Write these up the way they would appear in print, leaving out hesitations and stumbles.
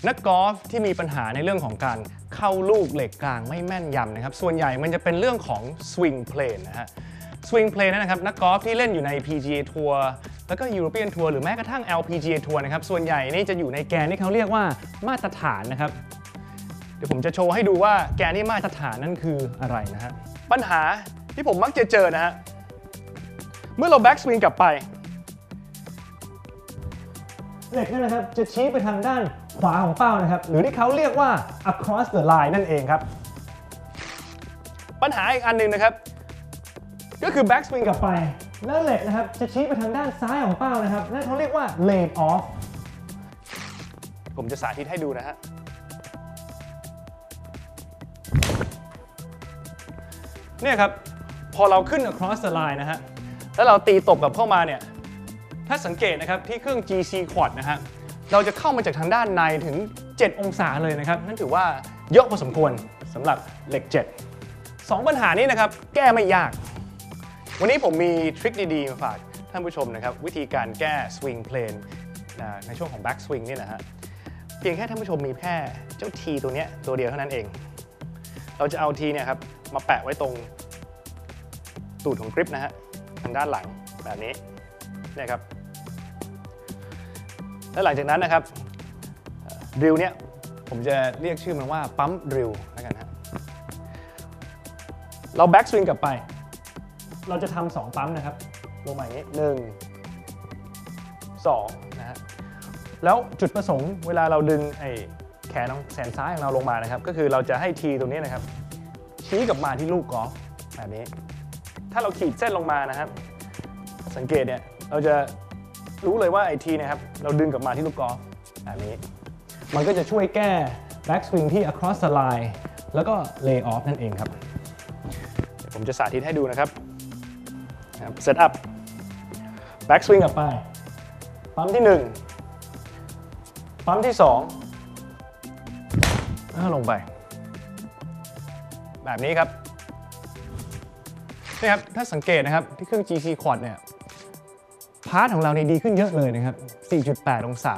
นักกอล์ฟที่มีปัญหาในเรื่องของการเข้าลูกเหล็กกลางไม่แม่นยำนะครับส่วนใหญ่มันจะเป็นเรื่องของสวิงเพลนนะฮะสวิงเพลนนะครับนักกอล์ฟที่เล่นอยู่ใน PGA ทัวร์แล้วก็ European ทัวร์หรือแม้กระทั่ง LPGA ทัวร์นะครับส่วนใหญ่นี่จะอยู่ในแกนที่เขาเรียกว่ามาตรฐานนะครับเดี๋ยวผมจะโชว์ให้ดูว่าแกนที่มาตรฐานนั่นคืออะไรนะฮะปัญหาที่ผมมักจะเจอนะฮะเมื่อเราแบ็กสวิงกลับไปเหล็กนั่นนะครับจะชี้ไปทางด้านขวาของเป้านะครับหรือที่เขาเรียกว่า across the line นั่นเองครับปัญหาอีกอันหนึ่งนะครับก็คือ back swing กลับไปแล้วเหล็กนะครับจะชี้ไปทางด้านซ้ายของเป้านะครับนั่นเขาเรียกว่า laid off ผมจะสาธิตให้ดูนะฮะเนี่ยครับพอเราขึ้น across the line นะฮะแล้วเราตีตบกลับเข้ามาเนี่ยถ้าสังเกตนะครับที่เครื่อง GC Quad นะฮะเราจะเข้ามาจากทางด้านในถึง7องศาเลยนะครับนั่นถือว่าเยอะพอสมควรสำหรับเหล็ก7 2ปัญหานี้นะครับแก้ไม่ยากวันนี้ผมมีทริคดีๆมาฝากท่านผู้ชมนะครับวิธีการแก้ swing plane ในช่วงของ back swing นี่นะฮะเพียงแค่ท่านผู้ชมมีแค่เจ้า T ตัวนี้ตัวเดียวเท่านั้นเองเราจะเอา T เนี่ยครับมาแปะไว้ตรงตูดของกริปนะฮะทางด้านหลังแบบนี้นะครับและหลังจากนั้นนะครับดริลเนี่ยผมจะเรียกชื่อมันว่าปั๊มดริลแล้วกันฮะเราแบ็กสวิงกลับไปเราจะทำ2ปั๊มนะครับลงมาอย่างนี้1 2นะฮะแล้วจุดประสงค์เวลาเราดึงไอ้แขนซ้ายของเราลงมานะครับก็คือเราจะให้ทีตรงนี้นะครับชี้กลับมาที่ลูกกอล์ฟแบบนี้ถ้าเราขีดเส้นลงมานะครับสังเกตเนี่ยเราจะรู้เลยว่าไอทีนะครับเราดึงกลับมาที่ลูกกอล์ฟแบบนี้มันก็จะช่วยแก้ back swing ที่ across the line แล้วก็ lay off นั่นเองครับเดี๋ยวผมจะสาธิตให้ดูนะครับ set up back swing กลับไปปั๊มที่1ปั๊มที่2แล้วลงไปแบบนี้ครับนี่ครับถ้าสังเกตนะครับที่เครื่อง GC Quad เนี่ยพาร์ทของเราเนี่ยดีขึ้นเยอะเลยนะครับ 4.8 องศา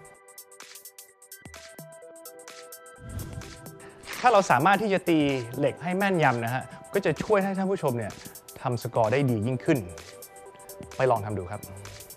ถ้าเราสามารถที่จะตีเหล็กให้แม่นยำนะฮะก็จะช่วยให้ท่านผู้ชมเนี่ยทำสกอร์ได้ดียิ่งขึ้นไปลองทำดูครับ